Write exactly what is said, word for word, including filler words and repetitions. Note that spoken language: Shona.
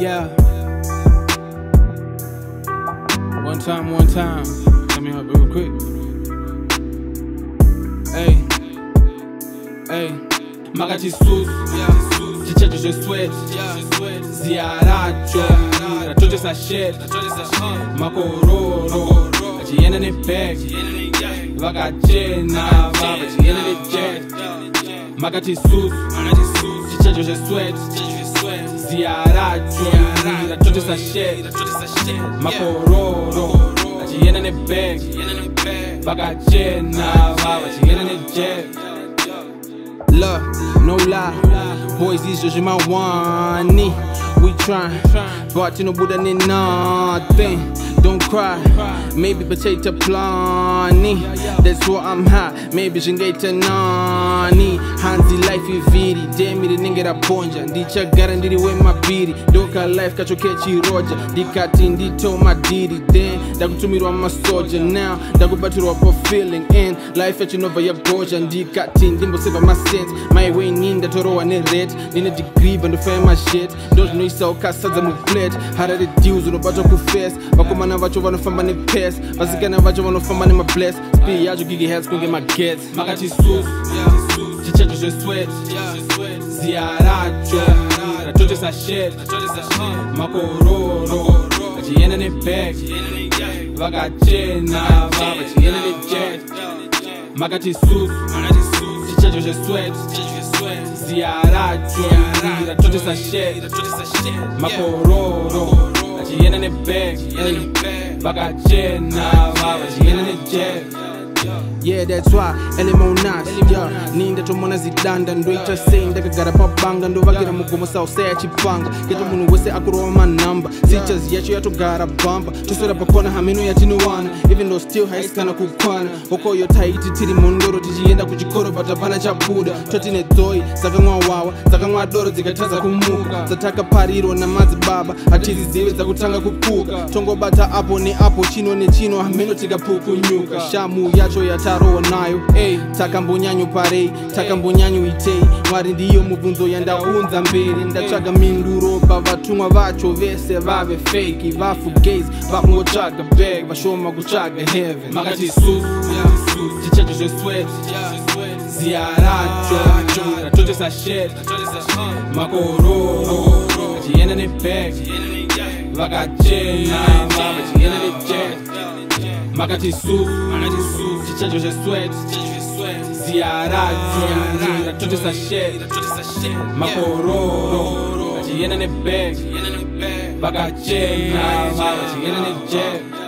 Yeah. One time, one time. Come here real quick. Hey. Hey. Magati sus. Chichecho je souhaite. Ziaracho. Ratote sa shit. Makororo. Chiena ne peg. Vagachena. Vava chiena ne jet. Magati sus. Chichecho je souhaite. Ziaracho. Ratote sa shit. Makororo. Chiena ne peg. Vagachena. Vava chiena ne jet. Look, no lie, boys, these just my one. We trying, but you know, Buddha need nothing. Don't cry, maybe potato plani. That's what I'm hot, maybe jingate nani. Hanzi life you viri, demi the nigga da ponja. Dicha garandiri we my beady. Doka life kacho kechi roja. Dikati ndito my didi. Then, daku tumiro I'm a soldier now. Daku baturo up a feeling in. Life etching over your gorge and dikati ndimbo save my sins. My way in the toro and it red. Need a degree and the fame my shit. Don't know so cast as a move pledge. How did it deals with a battle to face? Bakumana vacho wanna find my pest. Vasikana vacho wanna find my bless. Speed yacho gigi heads can get my gets. Magati sus. Chichecho je souhaite. Ziaracho. Ratote sa shit. Makororo. Chiena ne peg. Vagachena. Vava chiena ne jet. Magati sus. Chichecho je souhaite. Ziaracho. Ratote sa shit. Makororo. Chiena ne peg. Vagachena. Vava chiena ne jet. Yeah, that's why Elimo Nas, yeah. Ninda to mona zidanda ndo ita saying daga gara pabanga ndo vakira mugomo sao saya chipanga keto munu wese akuro my number sichas yacho yato gara bamba tusora pakona hamino yatinuwana even though still high kana kukwana oko yo taiti tiri mondoro tijienda kuchikoro batapana cha buda totine toy saka mwa wawa saka mwa doro zikataza kumuka sataka pariro na mazi baba atiri ziwe za kutanga kupuka tongo bata apo ni apo chino ni chino hamino tika puku nyuka shamu yacho yata nayo, hey, takambunyanyu parei, takambunyanyu itei, mwari ndiyo mubunzo yanda unza mbiri, ndachaga minduro, bavatungwa vacho vese vave fake, vafu gaze, vakungo chaga bag, vashoma kuchaga heaven. Magati sus, chichecho je souhaite, ziaracho, ratote sa shit, makororo, chiena ne peg, vagachena, vava chiena ne jet. Magati sus, chichecho je souhaite, ziaracho, ratote sa shit, makororo, chiena ne peg, vagachena, vava chiena ne jet.